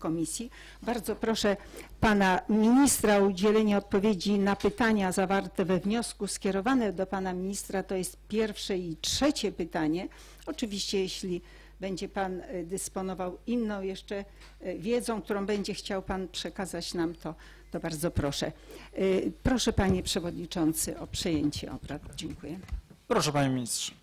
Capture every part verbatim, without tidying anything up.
komisji. Bardzo proszę pana ministra o udzielenie odpowiedzi na pytania zawarte we wniosku skierowane do pana ministra. To jest pierwsze i trzecie pytanie. Oczywiście jeśli będzie pan dysponował inną jeszcze wiedzą, którą będzie chciał pan przekazać nam, to, to bardzo proszę. Proszę panie przewodniczący o przejęcie obrad. Dziękuję. Proszę panie ministrze.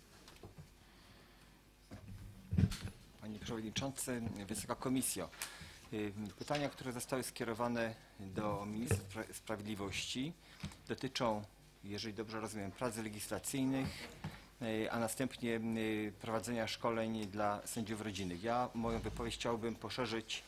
Panie Przewodniczący, Wysoka Komisjo. Pytania, które zostały skierowane do Ministra Sprawiedliwości dotyczą, jeżeli dobrze rozumiem, prac legislacyjnych, a następnie prowadzenia szkoleń dla sędziów rodzinnych. Ja moją wypowiedź chciałbym poszerzyć,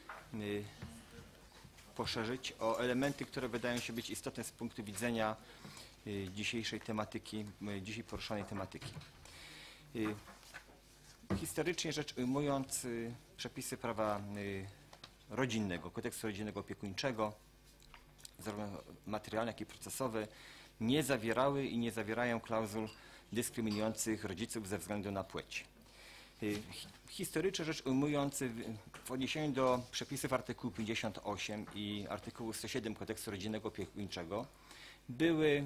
poszerzyć o elementy, które wydają się być istotne z punktu widzenia dzisiejszej tematyki, dzisiaj poruszonej tematyki. Historycznie rzecz ujmując, przepisy prawa rodzinnego, kodeksu rodzinnego opiekuńczego, zarówno materialne, jak i procesowe, nie zawierały i nie zawierają klauzul dyskryminujących rodziców ze względu na płeć. Historycznie rzecz ujmując, w odniesieniu do przepisów artykułu pięćdziesiąt osiem i artykułu sto siedem kodeksu rodzinnego opiekuńczego były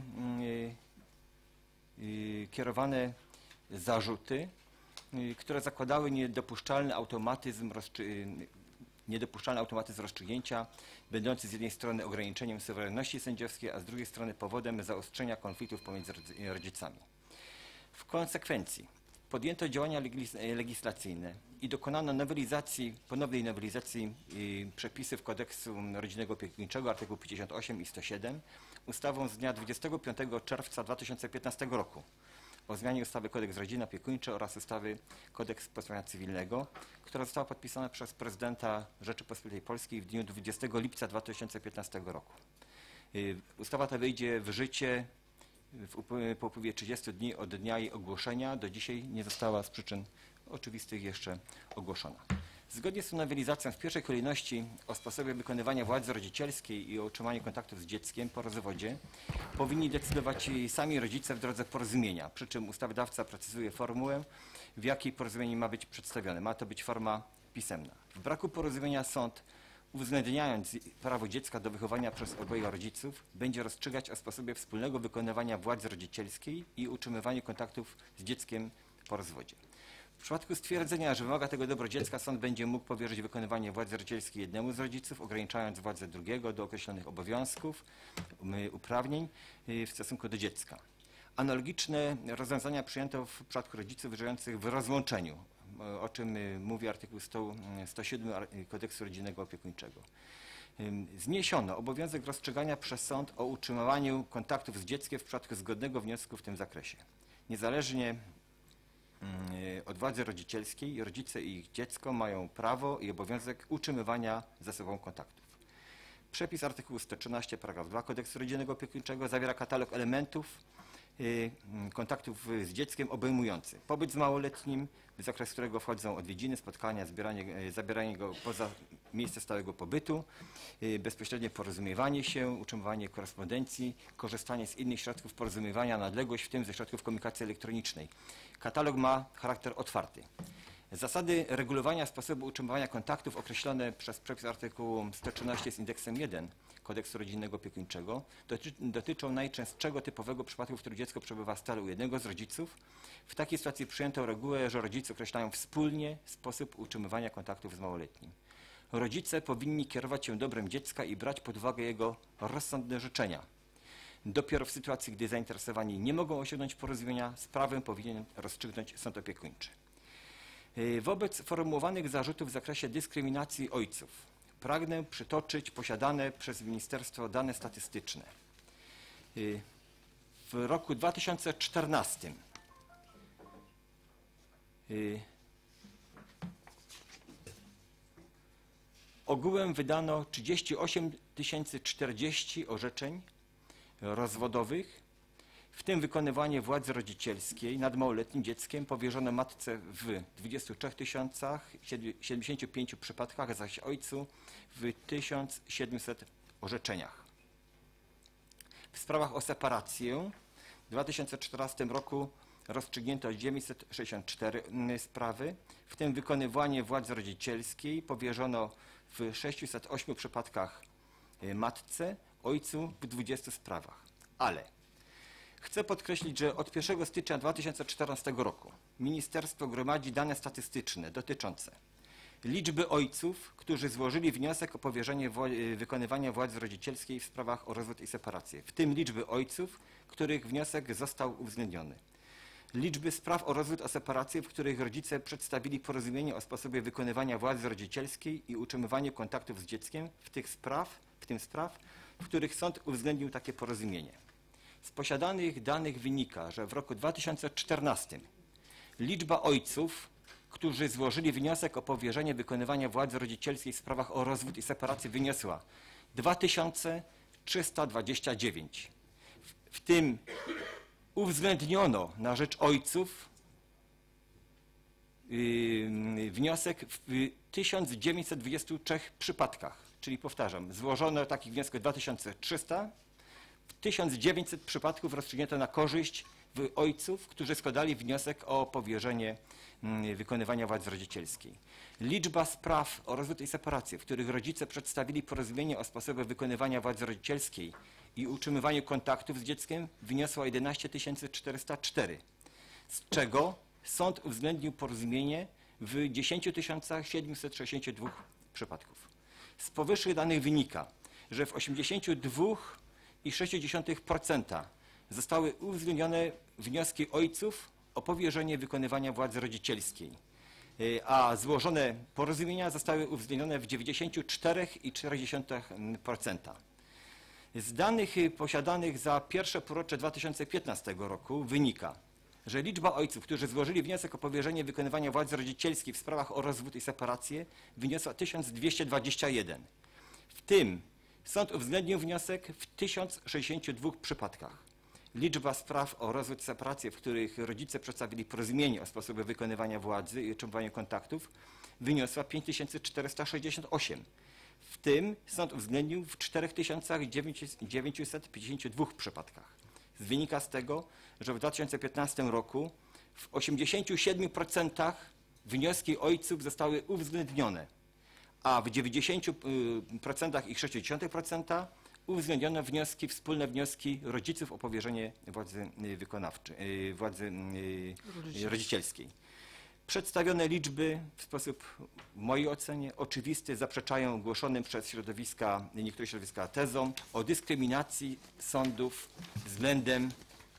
kierowane zarzuty, które zakładały niedopuszczalny automatyzm, niedopuszczalny automatyzm rozstrzygnięcia, będący z jednej strony ograniczeniem suwerenności sędziowskiej, a z drugiej strony powodem zaostrzenia konfliktów pomiędzy rodzicami. W konsekwencji podjęto działania legislacyjne i dokonano nowelizacji, ponownej nowelizacji przepisów kodeksu rodzinnego opiekuńczego, artykuł pięćdziesiąt osiem i sto siedem, ustawą z dnia dwudziestego piątego czerwca dwa tysiące piętnastego roku o zmianie ustawy Kodeks rodzinny opiekuńczy oraz ustawy Kodeks postępowania cywilnego, która została podpisana przez prezydenta Rzeczypospolitej Polskiej w dniu dwudziestego lipca dwa tysiące piętnastego roku. Ustawa ta wejdzie w życie po upływie trzydziestu dni od dnia jej ogłoszenia. Do dzisiaj nie została z przyczyn oczywistych jeszcze ogłoszona. Zgodnie z tą nowelizacją w pierwszej kolejności o sposobie wykonywania władzy rodzicielskiej i o utrzymaniu kontaktów z dzieckiem po rozwodzie powinni decydować sami rodzice w drodze porozumienia, przy czym ustawodawca precyzuje formułę, w jakiej porozumienie ma być przedstawione. Ma to być forma pisemna. W braku porozumienia sąd, uwzględniając prawo dziecka do wychowania przez obojga rodziców, będzie rozstrzygać o sposobie wspólnego wykonywania władzy rodzicielskiej i utrzymywania kontaktów z dzieckiem po rozwodzie. W przypadku stwierdzenia, że wymaga tego dobro dziecka, sąd będzie mógł powierzyć wykonywanie władzy rodzicielskiej jednemu z rodziców, ograniczając władzę drugiego do określonych obowiązków, uprawnień w stosunku do dziecka. Analogiczne rozwiązania przyjęto w przypadku rodziców żyjących w rozłączeniu, o czym mówi artykuł sto siedem Kodeksu rodzinnego opiekuńczego. Zniesiono obowiązek rozstrzygania przez sąd o utrzymywaniu kontaktów z dzieckiem w przypadku zgodnego wniosku w tym zakresie. Niezależnie od władzy rodzicielskiej rodzice i ich dziecko mają prawo i obowiązek utrzymywania ze sobą kontaktów. Przepis artykułu sto trzynaście paragraf dwa Kodeksu rodzinnego opiekuńczego zawiera katalog elementów kontaktów z dzieckiem obejmujący pobyt z małoletnim, w zakres którego wchodzą odwiedziny, spotkania, zbieranie, zabieranie go poza miejsce stałego pobytu, bezpośrednie porozumiewanie się, utrzymywanie korespondencji, korzystanie z innych środków porozumiewania na odległość, w tym ze środków komunikacji elektronicznej. Katalog ma charakter otwarty. Zasady regulowania sposobu utrzymywania kontaktów określone przez przepis artykułu sto trzynaście z indeksem jeden Kodeksu rodzinnego opiekuńczego doty dotyczą najczęstszego typowego przypadku, w którym dziecko przebywa stale u jednego z rodziców. W takiej sytuacji przyjęto regułę, że rodzice określają wspólnie sposób utrzymywania kontaktów z małoletnim. Rodzice powinni kierować się dobrem dziecka i brać pod uwagę jego rozsądne życzenia. Dopiero w sytuacji, gdy zainteresowani nie mogą osiągnąć porozumienia, sprawę powinien rozstrzygnąć sąd opiekuńczy. Wobec formułowanych zarzutów w zakresie dyskryminacji ojców pragnę przytoczyć posiadane przez Ministerstwo dane statystyczne. W roku dwa tysiące czternastym ogółem wydano trzydzieści osiem tysięcy czterdzieści orzeczeń rozwodowych, w tym wykonywanie władzy rodzicielskiej nad małoletnim dzieckiem powierzono matce w dwudziestu trzech tysiącach siedemdziesięciu pięciu przypadkach, zaś ojcu w tysiącu siedmiuset orzeczeniach. W sprawach o separację w dwa tysiące czternastym roku rozstrzygnięto dziewięćset sześćdziesiąt cztery sprawy, w tym wykonywanie władzy rodzicielskiej powierzono w sześciuset ośmiu przypadkach matce, ojcu w dwudziestu sprawach. Ale chcę podkreślić, że od pierwszego stycznia dwa tysiące czternastego roku ministerstwo gromadzi dane statystyczne dotyczące liczby ojców, którzy złożyli wniosek o powierzenie wykonywania władzy rodzicielskiej w sprawach o rozwód i separację, w tym liczby ojców, których wniosek został uwzględniony. Liczby spraw o rozwód, o separację, w których rodzice przedstawili porozumienie o sposobie wykonywania władzy rodzicielskiej i utrzymywaniu kontaktów z dzieckiem, w tych spraw, w tym spraw, w których sąd uwzględnił takie porozumienie. Z posiadanych danych wynika, że w roku dwa tysiące czternastym liczba ojców, którzy złożyli wniosek o powierzenie wykonywania władzy rodzicielskiej w sprawach o rozwód i separację, wyniosła dwa tysiące trzysta dwadzieścia dziewięć. W, w tym uwzględniono na rzecz ojców yy, wniosek w tysiąc dziewięćset dwudziestu trzech przypadkach. Czyli powtarzam, złożono takich wniosków dwa tysiące trzysta, w tysiąc dziewięćset przypadków rozstrzygnięto na korzyść ojców, którzy składali wniosek o powierzenie wykonywania władzy rodzicielskiej. Liczba spraw o rozwód i separację, w których rodzice przedstawili porozumienie o sposobie wykonywania władzy rodzicielskiej i utrzymywaniu kontaktów z dzieckiem, wyniosła jedenaście tysięcy czterysta cztery, z czego sąd uwzględnił porozumienie w dziesięciu tysiącach siedmiuset sześćdziesięciu dwóch przypadków. Z powyższych danych wynika, że w osiemdziesięciu dwóch i sześć dziesiątych procent zostały uwzględnione wnioski ojców o powierzenie wykonywania władzy rodzicielskiej, a złożone porozumienia zostały uwzględnione w dziewięćdziesięciu czterech i czterech dziesiątych procent. Z danych posiadanych za pierwsze półrocze dwa tysiące piętnastego roku wynika, że liczba ojców, którzy złożyli wniosek o powierzenie wykonywania władzy rodzicielskiej w sprawach o rozwód i separację, wyniosła tysiąc dwieście dwadzieścia jeden. W tym sąd uwzględnił wniosek w tysiącu sześćdziesięciu dwóch przypadkach. Liczba spraw o rozwód i separację, w których rodzice przedstawili porozumienie o sposobie wykonywania władzy i utrzymywania kontaktów, wyniosła pięć tysięcy czterysta sześćdziesiąt osiem. W tym sąd uwzględnił w czterech tysiącach dziewięciuset pięćdziesięciu dwóch przypadkach. Wynika z tego, że w dwa tysiące piętnastym roku w osiemdziesięciu siedmiu procentach wnioski ojców zostały uwzględnione, a w dziewięćdziesięciu procentach i sześć dziesiątych procent uwzględniono wnioski, wspólne wnioski rodziców o powierzenie władzy wykonawczej, władzy rodzicielskiej. Przedstawione liczby w sposób, w mojej ocenie, oczywisty zaprzeczają głoszonym przez środowiska, niektóre środowiska tezom o dyskryminacji sądów względem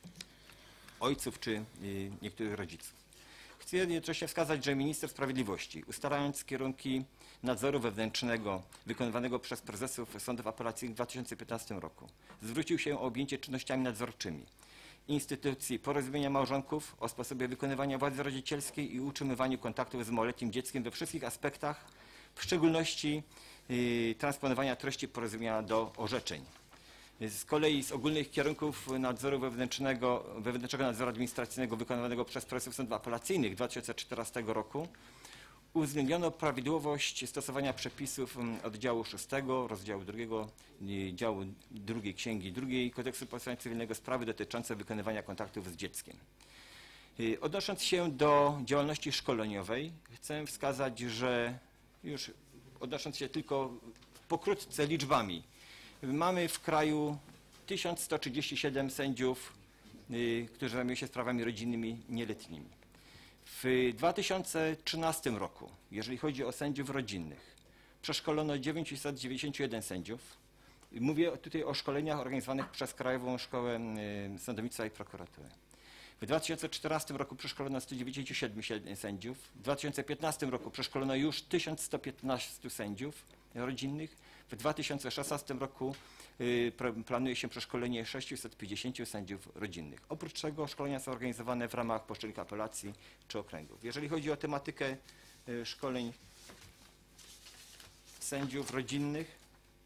ojców czy niektórych rodziców. Chcę jednocześnie wskazać, że minister sprawiedliwości, ustalając kierunki nadzoru wewnętrznego wykonywanego przez prezesów sądów apelacyjnych w dwa tysiące piętnastym roku, zwrócił się o objęcie czynnościami nadzorczymi instytucji porozumienia małżonków o sposobie wykonywania władzy rodzicielskiej i utrzymywaniu kontaktów z małoletnim dzieckiem we wszystkich aspektach, w szczególności y, transponowania treści porozumienia do orzeczeń. Z kolei z ogólnych kierunków nadzoru wewnętrznego, wewnętrznego nadzoru administracyjnego wykonywanego przez prezesów sądów apelacyjnych dwa tysiące czternastego roku uwzględniono prawidłowość stosowania przepisów oddziału szóstego, rozdziału drugiego, działu drugiej księgi drugiej Kodeksu Postępowania Cywilnego, sprawy dotyczące wykonywania kontaktów z dzieckiem. Odnosząc się do działalności szkoleniowej, chcę wskazać, że już odnosząc się tylko pokrótce liczbami, mamy w kraju tysiąc sto trzydzieści siedem sędziów, którzy zajmują się sprawami rodzinnymi nieletnimi. W dwa tysiące trzynastym roku, jeżeli chodzi o sędziów rodzinnych, przeszkolono dziewięćset dziewięćdziesiąt jeden sędziów. Mówię tutaj o szkoleniach organizowanych przez Krajową Szkołę Sądownictwa i Prokuratury. W dwa tysiące czternastym roku przeszkolono stu dziewięćdziesięciu siedmiu sędziów. W dwa tysiące piętnastym roku przeszkolono już tysiąc sto piętnastu sędziów rodzinnych. W dwa tysiące szesnastym roku y, planuje się przeszkolenie sześciuset pięćdziesięciu sędziów rodzinnych. Oprócz tego szkolenia są organizowane w ramach poszczególnych apelacji czy okręgów. Jeżeli chodzi o tematykę y, szkoleń sędziów rodzinnych,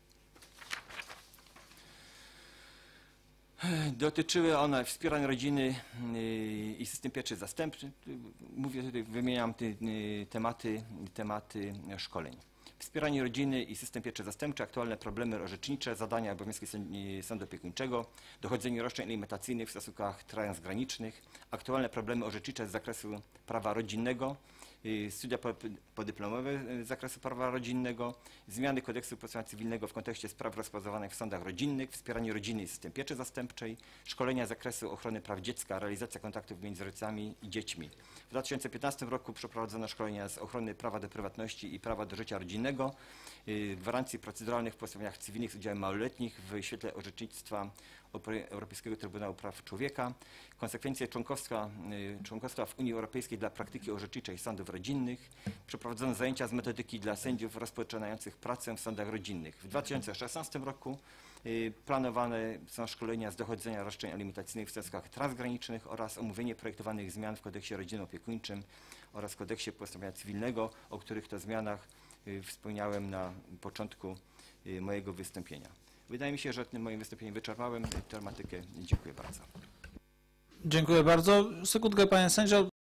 dotyczyły one wspierania rodziny y, i system pieczy zastępczej. Mówię tutaj, wymieniam te, y, tematy, tematy szkoleń. wspieranie rodziny i system pieczy zastępczej, aktualne problemy orzecznicze, zadania, obowiązki sądu opiekuńczego, dochodzenie roszczeń alimentacyjnych w stosunkach transgranicznych, aktualne problemy orzecznicze z zakresu prawa rodzinnego, studia podyplomowe z zakresu prawa rodzinnego, zmiany kodeksu postępowania cywilnego w kontekście spraw rozpoznawanych w sądach rodzinnych, wspieranie rodziny i system pieczy zastępczej, szkolenia z zakresu ochrony praw dziecka, realizacja kontaktów między rodzicami i dziećmi. W dwa tysiące piętnastym roku przeprowadzono szkolenia z ochrony prawa do prywatności i prawa do życia rodzinnego, gwarancji proceduralnych w postępowaniach cywilnych z udziałem małoletnich w świetle orzecznictwa Europejskiego Trybunału Praw Człowieka, konsekwencje członkostwa, członkostwa w Unii Europejskiej dla praktyki orzeczniczej sądów rodzinnych, przeprowadzono zajęcia z metodyki dla sędziów rozpoczynających pracę w sądach rodzinnych. W dwa tysiące szesnastym roku planowane są szkolenia z dochodzenia roszczeń alimentacyjnych w stosunkach transgranicznych oraz omówienie projektowanych zmian w kodeksie rodzinno-opiekuńczym oraz kodeksie postępowania cywilnego, o których to zmianach wspomniałem na początku mojego wystąpienia. Wydaje mi się, że tym moim wystąpieniem wyczerpałem tematykę. Dziękuję bardzo. Dziękuję bardzo. Sekundkę, panie sędzio.